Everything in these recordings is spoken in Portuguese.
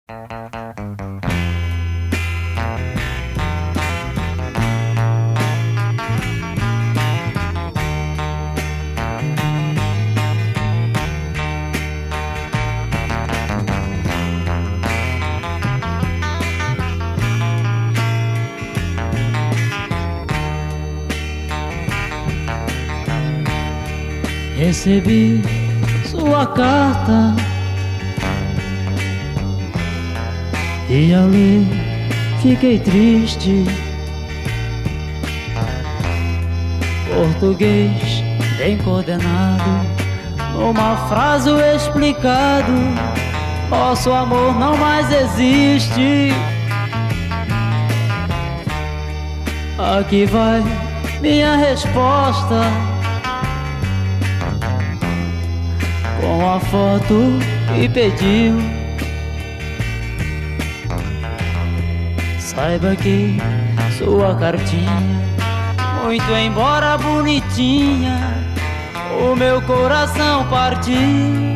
Recebi sua carta e ao ler fiquei triste. Português bem coordenado, numa frase o explicado: nosso amor não mais existe. Aqui vai minha resposta, com a foto que pediu. Saiba que sua cartinha, muito embora bonitinha, o meu coração partiu.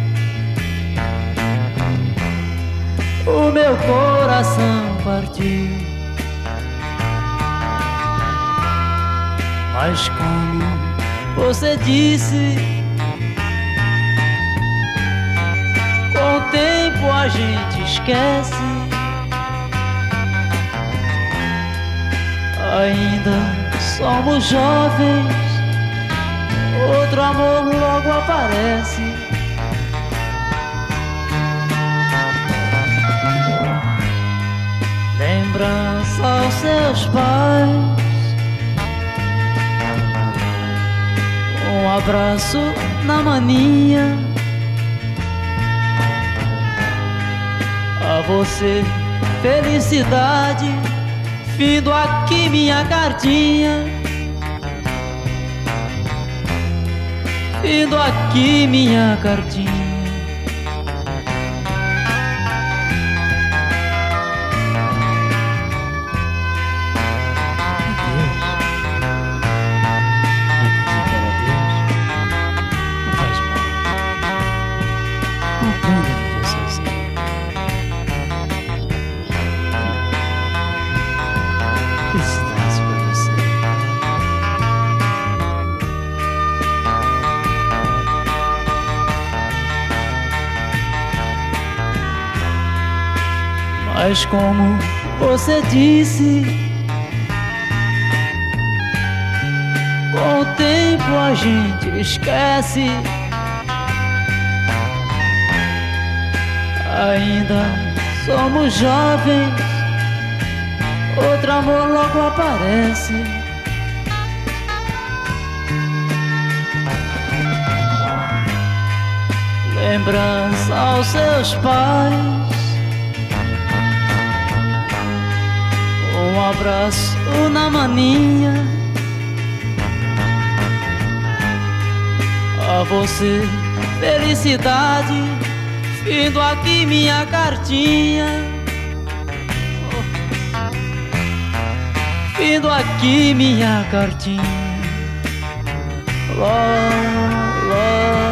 O meu coração partiu. Mas como você disse, com o tempo a gente esquece. Ainda somos jovens, outro amor logo aparece. Lembrança aos seus pais, um abraço na maninha. A você, felicidade, findo aqui minha cartinha. Findo aqui minha cartinha. Felicidades pra você. Mas como você disse, com o tempo a gente esquece. Ainda somos jovens, outro amor logo aparece. Lembrança aos seus pais, um abraço na maninha. A você, felicidade, findo aqui minha cartinha. Findo aqui minha cartinha. Lá, lá.